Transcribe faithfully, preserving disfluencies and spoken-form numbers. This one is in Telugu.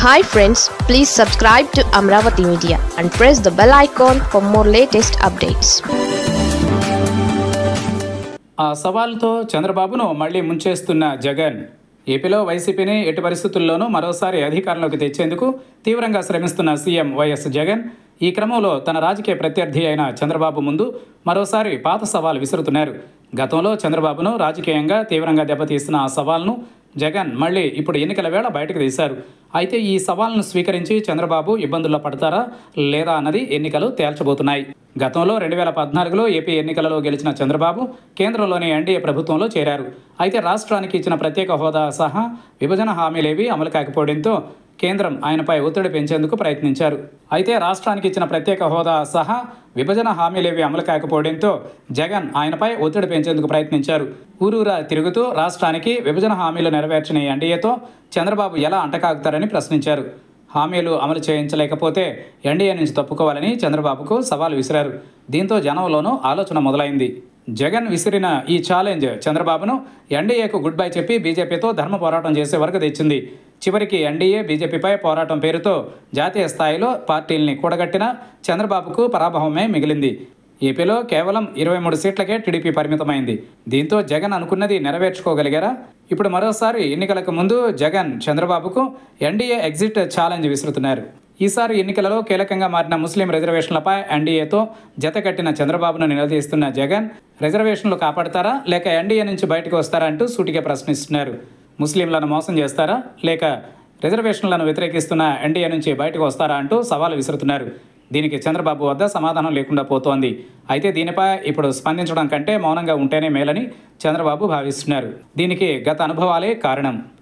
Hi friends, please subscribe to Amravati Media and press the bell icon for more latest updates. ఆ సవాల్తో చంద్రబాబును మళ్లీ ముంచేస్తున్న జగన్ ఏపీలో వైసీపీని ఎట్టి పరిస్థితుల్లోనూ మరోసారి అధికారంలోకి తెచ్చేందుకు తీవ్రంగా శ్రమిస్తున్న సీఎం వైఎస్ జగన్ ఈ క్రమంలో తన రాజకీయ ప్రత్యర్థి అయిన చంద్రబాబు ముందు మరోసారి పాత సవాల్ విసురుతున్నారు. గతంలో చంద్రబాబును రాజకీయంగా తీవ్రంగా దెబ్బతీసిన ఆ సవాల్ను జగన్ మళ్ళీ ఇప్పుడు ఎన్నికల వేళ బయటకు తీశారు. అయితే ఈ సవాల్ను స్వీకరించి చంద్రబాబు ఇబ్బందుల్లో పడతారా లేదా అన్నది ఎన్నికలు తేల్చబోతున్నాయి. గతంలో రెండు వేల పద్నాలుగులో ఏపీ ఎన్నికలలో గెలిచిన చంద్రబాబు కేంద్రంలోని ఎన్డీఏ ప్రభుత్వంలో చేరారు. అయితే రాష్ట్రానికి ఇచ్చిన ప్రత్యేక హోదా సహా విభజన హామీలేవి అమలు కాకపోవడంతో కేంద్రం ఆయనపై ఒత్తిడి పెంచేందుకు ప్రయత్నించారు. అయితే రాష్ట్రానికి ఇచ్చిన ప్రత్యేక హోదా సహా విభజన హామీలేవి అమలు కాకపోవడంతో జగన్ ఆయనపై ఒత్తిడి పెంచేందుకు ప్రయత్నించారు. ఊరూరా తిరుగుతూ రాష్ట్రానికి విభజన హామీలు నెరవేర్చిన ఎన్డీఏతో చంద్రబాబు ఎలా అంటకాగుతారని ప్రశ్నించారు. హామీలు అమలు చేయించలేకపోతే ఎన్డీఏ నుంచి తప్పుకోవాలని చంద్రబాబుకు సవాల్ విసిరారు. దీంతో జనంలోనూ ఆలోచన మొదలైంది. జగన్ విసిరిన ఈ ఛాలెంజ్ చంద్రబాబును ఎన్డీఏకు గుడ్ బై చెప్పి బీజేపీతో ధర్మ పోరాటం చేసే వరకు తెచ్చింది. చివరికి ఎన్డీఏ బీజేపీపై పోరాటం పేరుతో జాతీయ స్థాయిలో పార్టీల్ని కూడగట్టిన చంద్రబాబుకు పరాభవమే మిగిలింది. ఏపీలో కేవలం ఇరవై మూడు సీట్లకే టీడీపీ పరిమితమైంది. దీంతో జగన్ అనుకున్నది నెరవేర్చుకోగలిగారా? ఇప్పుడు మరోసారి ఎన్నికలకు ముందు జగన్ చంద్రబాబుకు ఎన్డీఏ ఎగ్జిట్ ఛాలెంజ్ విసురుతున్నారు. ఈసారి ఎన్నికలలో కీలకంగా మారిన ముస్లిం రిజర్వేషన్లపై ఎన్డీఏతో జతకట్టిన చంద్రబాబును నిలదీస్తున్న జగన్ రిజర్వేషన్లు కాపాడతారా లేక ఎన్డీఏ నుంచి బయటకు వస్తారా అంటూ సూటిగా ప్రశ్నిస్తున్నారు. ముస్లింలను మోసం చేస్తారా లేక రిజర్వేషన్లను వ్యతిరేకిస్తున్న ఎన్డీఏ నుంచి బయటకు వస్తారా అంటూ సవాలు విసురుతున్నారు. దీనికి చంద్రబాబు వద్ద సమాధానం లేకుండా పోతోంది. అయితే దీనిపై ఇప్పుడు స్పందించడం కంటే మౌనంగా ఉంటేనే మేలని చంద్రబాబు భావిస్తున్నారు. దీనికి గత అనుభవాలే కారణం.